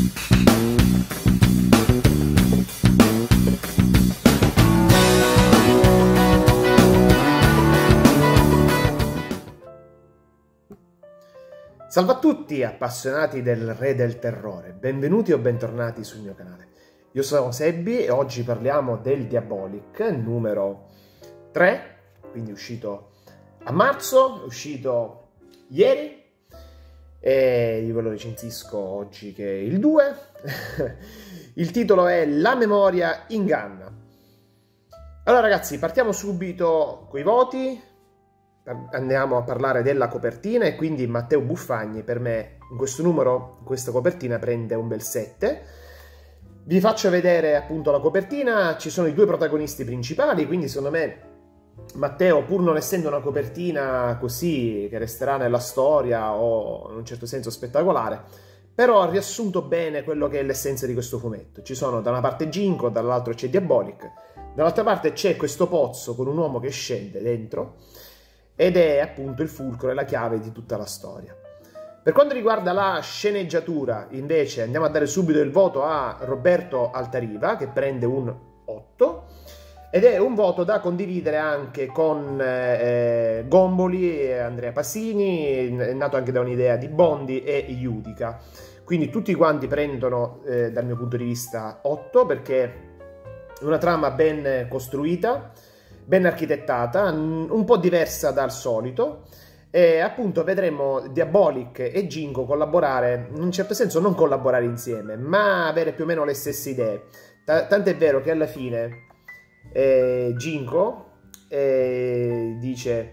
Salve a tutti appassionati del Re del Terrore, benvenuti o bentornati sul mio canale. Io sono Sebbi e oggi parliamo del Diabolic numero 3, quindi uscito a marzo, uscito ieri, e io ve lo recensisco oggi che è il 2. Il titolo è La memoria inganna. Allora ragazzi, partiamo subito coi voti. Andiamo a parlare della copertina e quindi Matteo Buffagni per me in questo numero, in questa copertina prende un bel 7. Vi faccio vedere appunto la copertina, ci sono i due protagonisti principali, quindi secondo me Matteo, pur non essendo una copertina così che resterà nella storia o in un certo senso spettacolare, però ha riassunto bene quello che è l'essenza di questo fumetto. Ci sono da una parte Ginko, dall'altro c'è Diabolic, dall'altra parte c'è questo pozzo con un uomo che scende dentro ed è appunto il fulcro e la chiave di tutta la storia. Per quanto riguarda la sceneggiatura, invece, andiamo a dare subito il voto a Roberto Altariva, che prende un 8, ed è un voto da condividere anche con Gomboli e Andrea Pasini, è nato anche da un'idea di Bondi e Iudica. Quindi tutti quanti prendono, dal mio punto di vista, 8, perché è una trama ben costruita, ben architettata, un po' diversa dal solito, e appunto vedremo Diabolic e Ginko collaborare, in un certo senso non collaborare insieme, ma avere più o meno le stesse idee. Tant'è vero che alla fine Ginko dice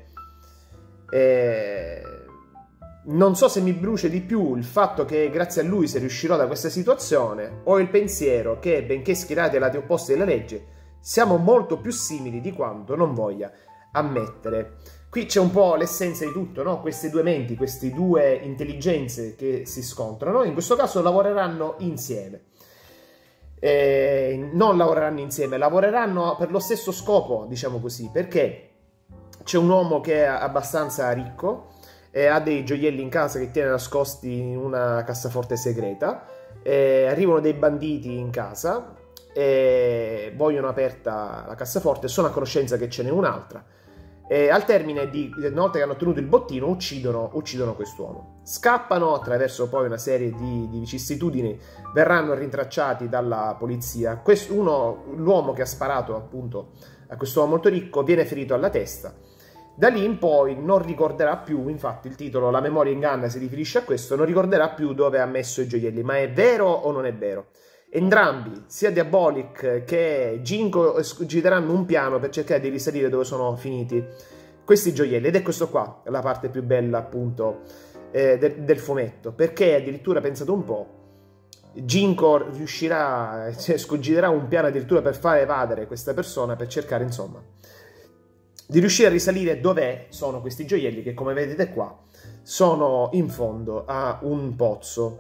non so se mi brucia di più il fatto che grazie a lui si riuscirò da questa situazione o il pensiero che, benché schierati ai lati opposti della legge, siamo molto più simili di quanto non voglia ammettere. Qui c'è un po' l'essenza di tutto, no? Queste due menti, queste due intelligenze che si scontrano, in questo caso lavoreranno insieme. Non lavoreranno insieme, lavoreranno per lo stesso scopo, diciamo così, perché c'è un uomo che è abbastanza ricco e ha dei gioielli in casa che tiene nascosti in una cassaforte segreta, arrivano dei banditi in casa e vogliono aperta la cassaforte, sono a conoscenza che ce n'è un'altra e al termine di una volta che hanno ottenuto il bottino uccidono quest'uomo, scappano attraverso poi una serie di vicissitudini, verranno rintracciati dalla polizia. L'uomo che ha sparato appunto a quest'uomo molto ricco viene ferito alla testa, da lì in poi non ricorderà più, infatti il titolo La memoria inganna si riferisce a questo, non ricorderà più dove ha messo i gioielli. Ma è vero o non è vero? Entrambi, sia Diabolic che Ginko, girano un piano per cercare di risalire dove sono finiti questi gioielli, ed è questo qua la parte più bella appunto del fumetto, perché addirittura, pensate un po', Ginko riuscirà, scongiurerà un piano addirittura per far evadere questa persona, per cercare insomma di riuscire a risalire dove sono questi gioielli che, come vedete qua, sono in fondo a un pozzo.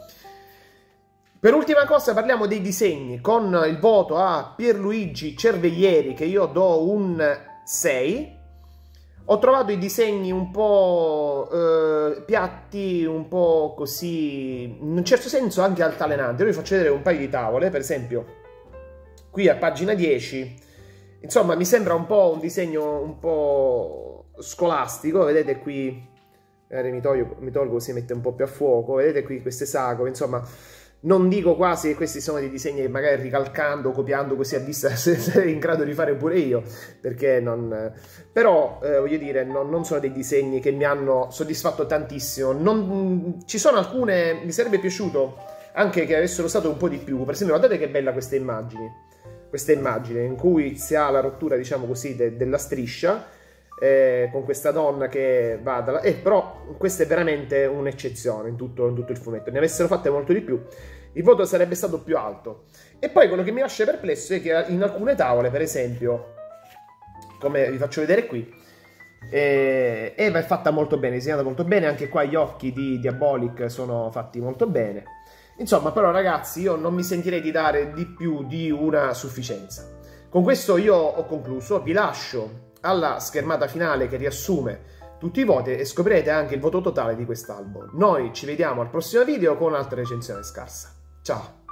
Per ultima cosa parliamo dei disegni, con il voto a Pierluigi Cerveglieri che io do un 6. Ho trovato i disegni un po' piatti, un po' così, in un certo senso anche altalenanti. Io vi faccio vedere un paio di tavole, per esempio qui a pagina 10, insomma mi sembra un po' un disegno un po' scolastico, vedete qui, mi tolgo così mette un po' più a fuoco, vedete qui queste sagome, insomma. Non dico quasi che questi sono dei disegni che magari ricalcando, copiando così a vista sarei in grado di fare pure io, perché non... Però, voglio dire, non sono dei disegni che mi hanno soddisfatto tantissimo. Ci sono alcune... Mi sarebbe piaciuto anche che avessero usato un po' di più. Per esempio, guardate che bella questa immagine in cui si ha la rottura, diciamo così, della striscia, con questa donna che va dalla... però questa è veramente un'eccezione in tutto il fumetto. Ne avessero fatte molto di più, il voto sarebbe stato più alto. E poi quello che mi lascia perplesso è che in alcune tavole, per esempio, come vi faccio vedere qui, Eva è fatta molto bene, disegnata molto bene, anche qua gli occhi di Diabolic sono fatti molto bene. Insomma, però ragazzi, io non mi sentirei di dare di più di una sufficienza. Con questo io ho concluso, vi lascio alla schermata finale che riassume tutti i voti e scoprirete anche il voto totale di quest'album. Noi ci vediamo al prossimo video con un'altra recensione scarsa. Ciao.